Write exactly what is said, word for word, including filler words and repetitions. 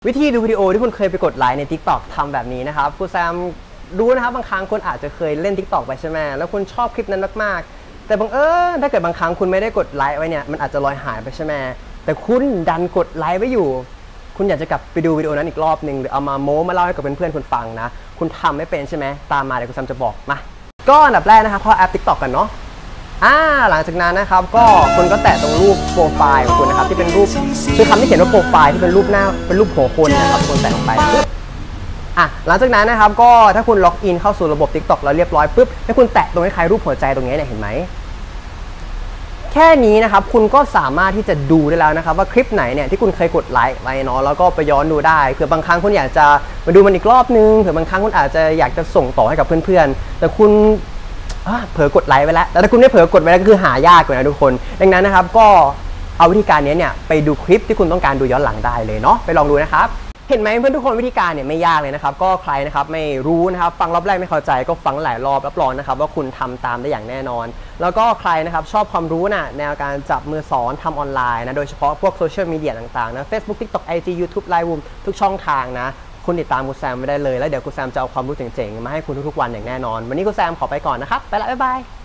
วิธีดูวิดีโอที่คุณเคยไปกดไลค์ใน ทิกตอก ทำแบบนี้นะครับครูแซมรู้นะครับบางครั้งคุณอาจจะเคยเล่น ทิกตอก ไปใช่ไหมแล้วคุณชอบคลิปนั้นมากๆแต่บังเอิญถ้าเกิดบางครั้งคุณไม่ได้กดไลค์ไว้เนี่ยมันอาจจะลอยหายไปใช่ไหมแต่คุณดันกดไลค์ไว้อยู่คุณอยากจะกลับไปดูวิดีโอนั้นอีกรอบนึงหรือเอามาโม้มาเล่าให้กับเพื่อนๆคุณฟังนะคุณทำไม่เป็นใช่ไหมตามมาเดี๋ยวครูแซมจะบอกมาก็อันดับแรกนะครับเข้าแอป ทิกตอก กันเนาะอ่าหลังจากนั้นนะครับก็คุณก็แตะตรงรูปโปรไฟล์ของคุณนะครับที่เป็นรูปคือคำที่เขียนว่าโปรไฟล์ที่เป็นรูปหน้าเป็นรูปหัวคนนะครับคุณแตะลงไปปึ๊บอ่ะหลังจากนั้นนะครับก็ถ้าคุณล็อกอินเข้าสู่ระบบ ทิกตอก แล้วเรียบร้อยปุ๊บให้คุณแตะตรงคล้ายๆรูปหัวใจตรงนี้เนี่ยเห็นไหมแค่นี้นะครับคุณก็สามารถที่จะดูได้แล้วนะครับว่าคลิปไหนเนี่ยที่คุณเคยกดไลค์ไว้เนาะแล้วก็ไปย้อนดูได้เผื่อบางครั้งคุณอยากจะมาดูมันอีกรอบนึงเผื่อบางครั้งคุณอาจจะอยากจะส่งต่อให้กับเพื่อนๆแต่คุณเผลอกดไลค์ไว้แล้วแต่ถ้าคุณไม่เผลอกดไว้แล้วก็คือหายากกว่านะทุกคนดังนั้นนะครับก็เอาวิธีการนี้เนี่ยไปดูคลิปที่คุณต้องการดูย้อนหลังได้เลยเนาะไปลองดูนะครับเห็นไหมเพื่อนทุกคนวิธีการเนี่ยไม่ยากเลยนะครับก็ใครนะครับไม่รู้นะครับฟังรอบแรกไม่เข้าใจก็ฟังหลายรอบรับรองนะครับว่าคุณทำตามได้อย่างแน่นอนแล้วก็ใครนะครับชอบความรู้นะแนวการจับมือสอนทำออนไลน์นะโดยเฉพาะพวกโซเชียลมีเดียต่างๆนะ Facebook TikTok ไอ จี YouTube ไลน์ วูมทุกช่องทางนะคุณติดตามครูแซมไม่ได้เลยแล้วเดี๋ยวครูแซมจะเอาความรู้เจ๋งๆมาให้คุณทุกๆวันอย่างแน่นอนวันนี้ครูแซมขอไปก่อนนะครับไปละบ๊ายบาย